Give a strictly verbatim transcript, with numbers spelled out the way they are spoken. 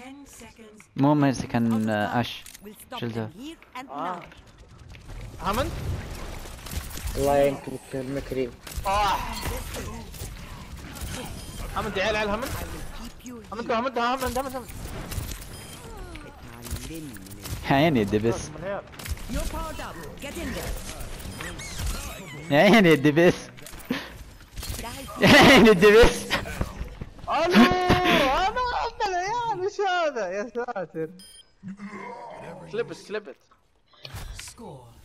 مو ميرسي كان اش شلته. اه هامند الله ينكبك المكري. اه هامند يا عيال عيال هامند هامند هامند هامند هامند يا عيني الدبس يا عيني الدبس يا عيني الدبس. الو انا ابن العيال ايش هذا يا ساتر. سلبت سلبت